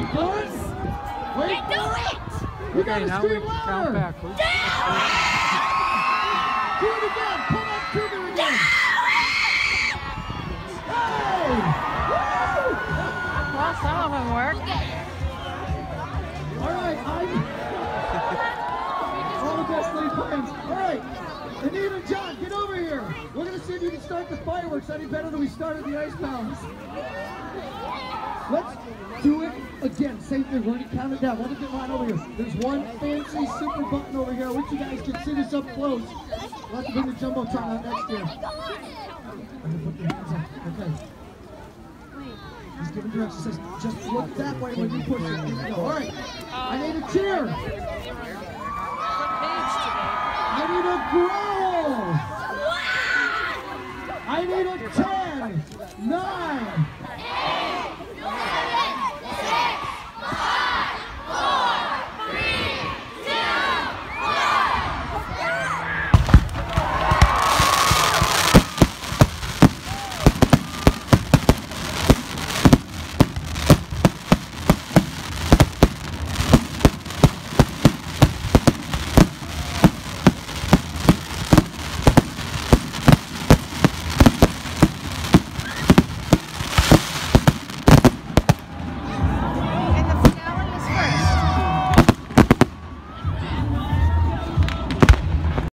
good. Wait for it. You gotta scream louder. Backwards. Do it again. Pull that trigger again. Hey! Woo! Well, some of them work. All right, all the best laid plans. All right, Anita and John, get over here. We're gonna see if you can start the fireworks any better than we started the ice pounds. Let's do it again. Same thing. We're gonna count it down. Let me get mine over here. There's one fancy super button over here. I wish you guys could see this up close. We'll have to bring the jumbotron out next year. I'm gonna put your hands up. Okay. He's giving directions. Says, just look that way when you push it. All right. I need a cheer. I need a growl. I need a 10, 9,